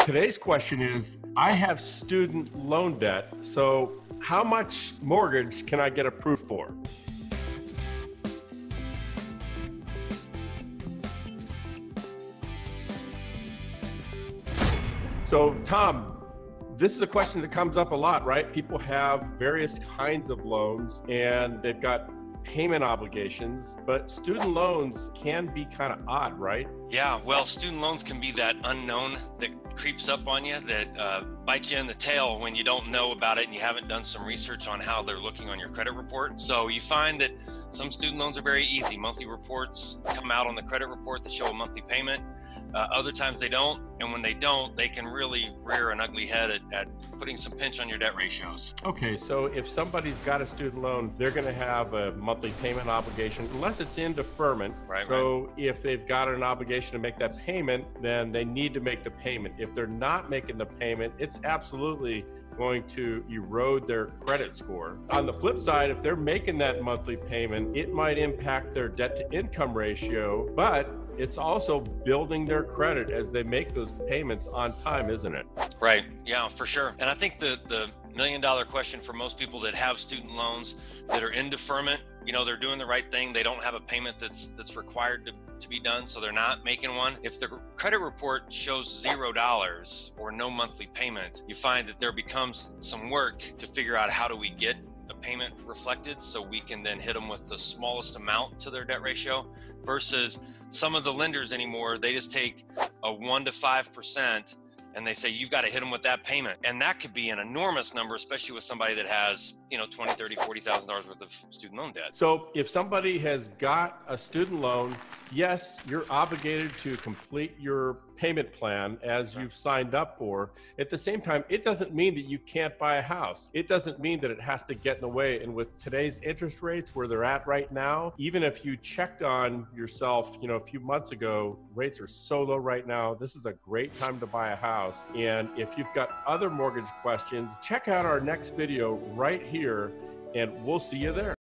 Today's question is, I have student loan debt, so how much mortgage can I get approved for? So Tom, this is a question that comes up a lot, right? People have various kinds of loans and they've got payment obligations, but student loans can be kind of odd, right? Yeah, well, student loans can be that unknown that creeps up on you, that bites you in the tail when you don't know about it and you haven't done some research on how they're looking on your credit report. So you find that some student loans are very easy. Monthly reports come out on the credit report that show a monthly payment. Other times they don't, and when they don't, they can really rear an ugly head at putting some pinch on your debt ratios. Okay, so if somebody's got a student loan, they're going to have a monthly payment obligation, unless it's in deferment. So if they've got an obligation to make that payment, then they need to make the payment. If they're not making the payment, it's absolutely going to erode their credit score. On the flip side, if they're making that monthly payment, it might impact their debt to income ratio, but it's also building their credit as they make those payments on time, isn't it? Right, yeah, for sure. And I think the million-dollar question for most people that have student loans that are in deferment, you know, they're doing the right thing. They don't have a payment that's required to be done, so they're not making one. If the credit report shows $0 or no monthly payment, you find that there becomes some work to figure out how do we get a payment reflected so we can then hit them with the smallest amount to their debt ratio, versus some of the lenders anymore, they just take a 1 to 5% and they say, you've got to hit them with that payment. And that could be an enormous number, especially with somebody that has, you know, $20,000, $30,000, $40,000 worth of student loan debt. So if somebody has got a student loan, yes, you're obligated to complete your payment plan as you've signed up for. At the same time, it doesn't mean that you can't buy a house. It doesn't mean that it has to get in the way. And with today's interest rates where they're at right now, even if you checked on yourself, you know, a few months ago, rates are so low right now. This is a great time to buy a house. And if you've got other mortgage questions, check out our next video right here, and we'll see you there.